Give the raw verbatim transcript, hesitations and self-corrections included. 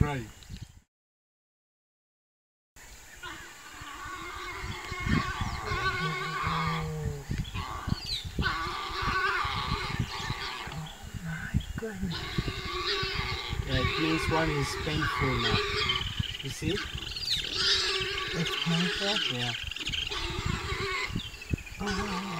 cry. Goodness. Yeah, it means one is painful now. You see? It's painful? Yeah. Oh.